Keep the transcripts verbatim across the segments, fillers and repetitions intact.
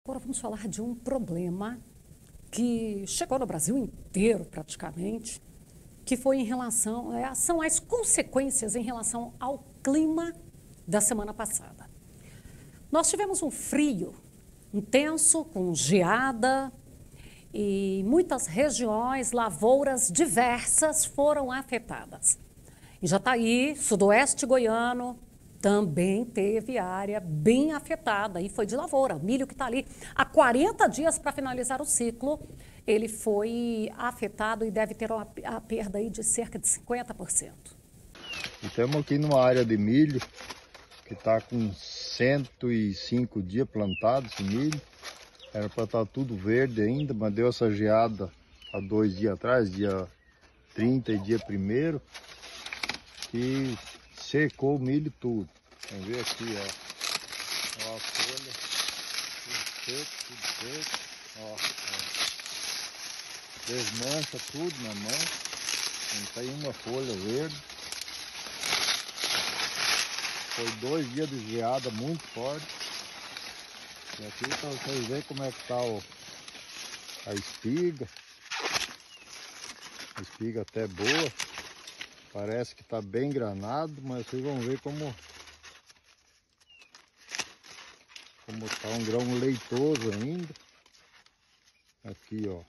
Agora vamos falar de um problema que chegou no Brasil inteiro praticamente, que foi em relação, é, são as consequências em relação ao clima da semana passada. Nós tivemos um frio intenso, com geada, e muitas regiões, lavouras diversas foram afetadas. Em Jataí, sudoeste goiano, também teve área bem afetada e foi de lavoura. O milho que está ali há quarenta dias para finalizar o ciclo, ele foi afetado e deve ter uma a perda aí de cerca de cinquenta por cento. Estamos aqui numa área de milho que está com cento e cinco dias plantado esse milho. Era para estar tudo verde ainda, mas deu essa geada há dois dias atrás, dia trinta e dia primeiro, que secou o milho tudo. Vamos ver aqui, ó. Ó a folha, tudo seco, tudo seco. Ó, ó. Desmancha tudo na mão. Não tem uma folha verde. Foi dois dias de geada muito forte. E aqui para vocês verem como é que está o, a espiga. A espiga até boa. Parece que está bem granado, mas vocês vão ver como como está um grão leitoso ainda. Aqui, ó.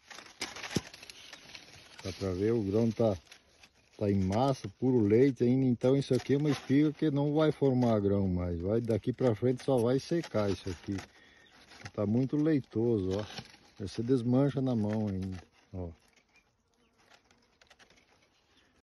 Dá para ver, o grão tá, tá em massa, puro leite ainda. Então isso aqui é uma espiga que não vai formar grão mais. Vai, daqui para frente só vai secar isso aqui. Tá muito leitoso, ó. Você desmancha na mão ainda, ó.